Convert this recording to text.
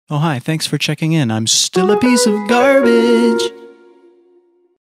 Oh, hi, thanks for checking in. I'm still a piece of garbage.